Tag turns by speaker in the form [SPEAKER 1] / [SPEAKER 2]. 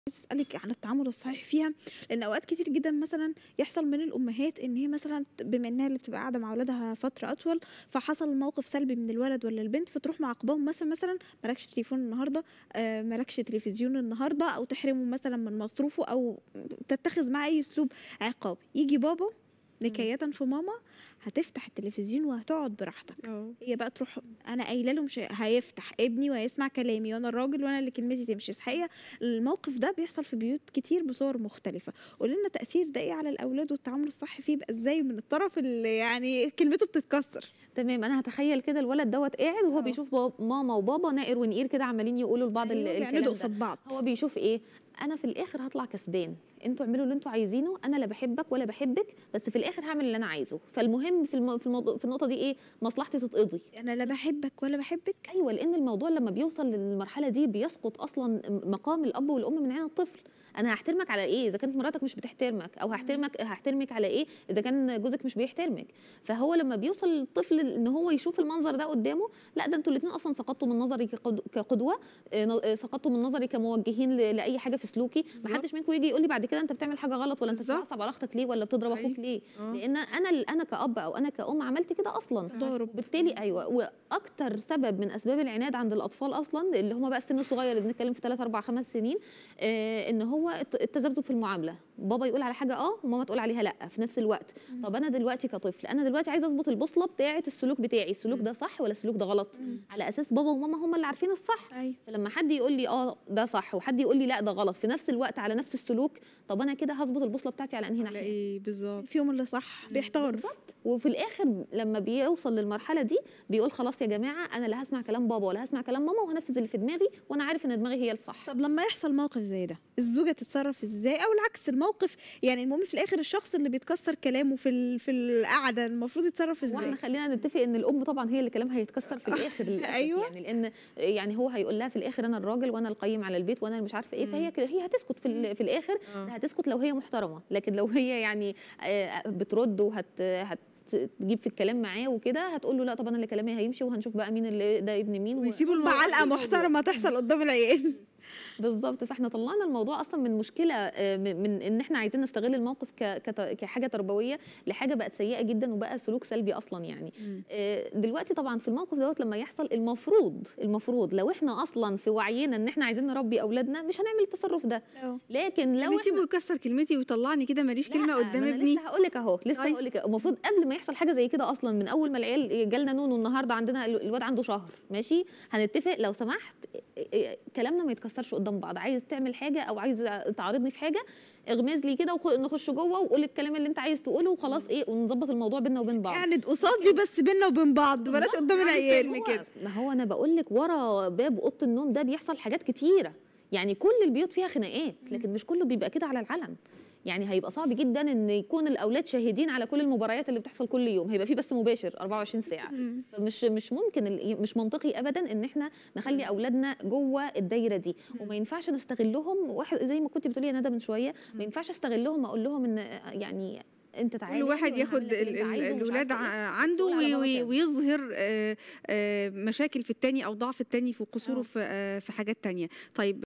[SPEAKER 1] أسألِك عن التعامل الصحيح فيها، لإن أوقات كتير جدًا مثلًا يحصل من الأمهات إن هي مثلًا بما إنها اللي بتبقى قاعدة مع ولادها فترة أطول، فحصل موقف سلبي من الولد والّا البنت، فتروح معاقباهم مثلًا ما لكش تليفون النهارده، ما لكش تلفزيون النهارده، أو تحرمه مثلًا من مصروفه، أو تتخذ معاه أي أسلوب عقاب. ييجي بابا
[SPEAKER 2] إمم.
[SPEAKER 1] نكايةً في ماما هتفتح التلفزيون وهتقعد براحتك.
[SPEAKER 2] آه.
[SPEAKER 1] هي بقى تروح أنا قايلة له مش هيفتح ابني وهيسمع كلامي وأنا الراجل وأنا اللي كلمتي تمشي. الحقيقة الموقف ده بيحصل في بيوت كتير بصور مختلفة. قولي لنا تأثير ده إيه على الأولاد والتعامل الصح فيه يبقى إزاي من الطرف اللي يعني كلمته بتتكسر؟
[SPEAKER 2] تمام، أنا هاتخيّل كده الولد دوّة قاعد وهو
[SPEAKER 1] آه.
[SPEAKER 2] بيشوف ماما وبابا نائر ونقير كده عمّالين يقولوا لبعض
[SPEAKER 1] أيوه، بيعندوا
[SPEAKER 2] الكلام ده،
[SPEAKER 1] قصاد بعض.
[SPEAKER 2] هو بيشوف إيه، أنا في الآخر هاطلع كسبان، أنتم اعملوا اللي أنتم عايزينه، أنا لا باحبك ولا باحبِّك، بس في الآخر هاعمل اللي أنا عايزه، فالمهم في النقطة دي إيه، مصلحتي تتقضي.
[SPEAKER 1] أنا لا باحبك ولا باحبِّك؟
[SPEAKER 2] أيوه، لإن الموضوع لمّا بيوصل للمرحلة دي بيسقط أصلًا مقام الأب والأم من عين الطفل. أنا هاحترمك على إيه إذا كانت مراتك مش بتحترمك، أو هاحترمك على إيه إذا كان جوزك مش بيحترمك. فهو لمّا بيوصل الطفل إن هو يشوف المنظر ده قدّامه، لأ ده أنتم الاتنين أصلًا سقطتوا من نظري كقدوة، سقطتوا من نظري كموجهين لأي حاجة في سلوكي. ما
[SPEAKER 1] بالضبط.
[SPEAKER 2] حدش منكم ييجي يقول لي بعد كده أنت بتعمل حاجة غلط، ولا أنت
[SPEAKER 1] بالضبط.
[SPEAKER 2] بتتعصب على أختك ليه، ولا بتضرب
[SPEAKER 1] أيوه.
[SPEAKER 2] أخوك ليه،
[SPEAKER 1] آه.
[SPEAKER 2] لإن أنا كأب أو أنا كأم عملت كده أصلًا.
[SPEAKER 1] تضارب.
[SPEAKER 2] وبالتالي أيوه، وأكتر سبب من أسباب العناد عند الأطفال أصلًا اللي هم بقى السن الصغير اللي بنتكلم في 3، 4، 5 سنين، إن هو التذبذب في المعاملة، بابا يقول على حاجة وماما تقول عليها لأ في نفس الوقت.
[SPEAKER 1] إمم.
[SPEAKER 2] طب أنا دلوقتي كطفل، أنا دلوقتي عايزة أضبط البوصلة بتاعة السلوك بتاعي، السلوك ده صح والّا السلوك ده غلط؟ على أساس بابا وماما هم اللي عارفين الصح.
[SPEAKER 1] أيوه.
[SPEAKER 2] فلما حد يقول لي ده صح وحد يقول لي لأ ده غلط في نفس الوقت على نفس السلوك، طب أنا كده هاضبط البوصلة بتاعتي على أنهي
[SPEAKER 1] على
[SPEAKER 2] ناحية؟
[SPEAKER 1] إيه بالضبط. فيهم اللي صح بيحتار.
[SPEAKER 2] بالضبط. وفي الآخر لمّا بيوصل للمرحلة دي بيقول خلاص يا جماعة أنا لا هاسمع كلام بابا ولا هاسمع كلام ماما، وهانفذ اللي في دماغي، وأنا عارف إن دماغي هي الصح.
[SPEAKER 1] طب لمّا يحصل موقف زي ده، الزوجة تتصرّف إزاي؟ أو العكس الموقف يعني المهم في الآخر الشخص اللي بيتكسّر كلامه في القعدة المفروض يتصرّف
[SPEAKER 2] هو
[SPEAKER 1] إزاي؟
[SPEAKER 2] إحنا خلّينا نتفق إن الأم طبعًا هي اللي كلامها هيتكسّر في الآخر للأسف
[SPEAKER 1] أيوه.
[SPEAKER 2] يعني، لإن يعني هو هيقول لها في الآخر أنا الراجل وأنا القيّم على البيت وأنا اللي مش عارفة إيه، فهي هتسكت في الآخر. هتسكت لو هي محترمة، لكن لو هي يعني بترد تجيب في الكلام معاه وكده، هتقول له لأ طب أنا اللي كلامي هيمشي وهنشوف بقى مين اللي ده ابن مين
[SPEAKER 1] ويسيبوا بعلقة محترمة تحصل قدّام العيال.
[SPEAKER 2] بالضبط. فإحنا طلّعنا الموضوع أصلًا من مشكلة من إن إحنا عايزين نستغل الموقف كحاجة تربوية، لحاجة بقت سيئة جدًا وبقى سلوك سلبي أصلًا يعني. دلوقتي طبعًا في الموقف دوّة لمّا يحصل المفروض لو إحنا أصلًا في وعينا إن إحنا عايزين نربي أولادنا مش هنعمل التصرُّف ده. لكن لو
[SPEAKER 3] نسيبه يكسّر كلمتي ويطلّعني كده ما ليش كلمة قدّام
[SPEAKER 2] ما أنا
[SPEAKER 3] ابني.
[SPEAKER 2] لسه هاقول لِك أهو،
[SPEAKER 3] طيب.
[SPEAKER 2] المفروض قبل ما يحصل حاجة زي كده أصلًا من أول ما العيال جالنا نونو النهارده عندنا الواد عنده شهر ماشي، هنتفق لو سمحت كلامنا ما يتكسّرش قدّام بعض، عايز تعمل حاجة أو عايز تعارضني في حاجة اغمز لي كده نخش جوّه وقول الكلام اللي أنت عايز تقوله وخلاص ونضبّط الموضوع بيننا وبين بعض.
[SPEAKER 1] اعند قصادي بس بيننا وبين بعض، بلاش قدّام العيال.
[SPEAKER 2] ما هو أنا باقول لِك ورا باب أوضة النوم ده بيحصل حاجات كتيرة، يعني كل البيوت فيها خناقات، لكن مش كله بيبقى كده على العلن. يعني هيبقى صعب جدًا إن يكون الأولاد شاهدين على كل المباريات اللي بتحصل كل يوم، هيبقى في بث مباشر 24 ساعة. فمش ممكن مش منطقي أبدًا إن إحنا نخلّي أولادنا جوّه الدايرة دي، وما ينفعش نستغلهم زي ما كنتِ بتقولي يا ندى من شوية، ما ينفعش استغلهم أقول لهم إن يعني أنت تعالي
[SPEAKER 3] كل واحد
[SPEAKER 2] وأنا هاعمل
[SPEAKER 3] ياخد
[SPEAKER 2] لك اللي أنت عايزه ومش
[SPEAKER 3] الولاد
[SPEAKER 2] عارفة إيه،
[SPEAKER 3] عنده
[SPEAKER 2] والسؤال على بابا كذا.
[SPEAKER 3] ويظهر مشاكل في التاني أو ضعف التاني وقصوره
[SPEAKER 2] آه.
[SPEAKER 3] في حاجات تانية. طيب